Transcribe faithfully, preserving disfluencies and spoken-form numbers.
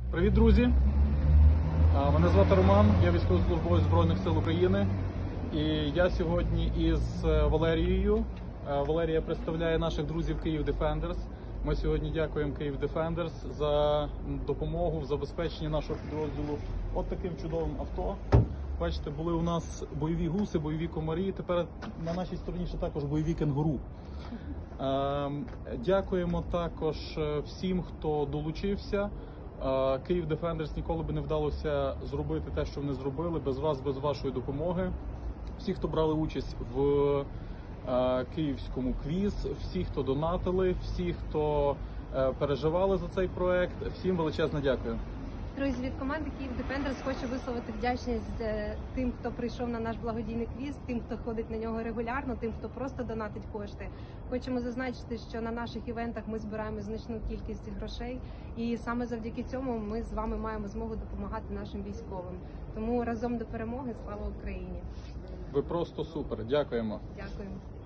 Привіт, друзі! Мене звати Роман, я військовослужбовець Збройних сил України. І я сьогодні із Валерією. Валерія представляє наших друзів Київ Defenders. Ми сьогодні дякуємо Київ Defenders за допомогу в забезпеченні нашого підрозділу от таким чудовим авто. Бачите, були у нас бойові гуси, бойові комарі, тепер на нашій стороні ще також бойові кенгуру. Дякуємо також всім, хто долучився. Київ Defenders ніколи би не вдалося зробити те, що вони зробили, без вас, без вашої допомоги. Всі, хто брали участь в київському квіз, всі, хто донатили, всі, хто переживали за цей проект, всім величезне дякую. Друзі, від команди Київ Defenders хочу висловити вдячність тим, хто прийшов на наш благодійний квіз, тим, хто ходить на нього регулярно, тим, хто просто донатить кошти. Хочемо зазначити, що на наших івентах ми збираємо значну кількість грошей, і саме завдяки цьому ми з вами маємо змогу допомагати нашим військовим. Тому разом до перемоги, слава Україні! Ви просто супер, дякуємо! Дякуємо!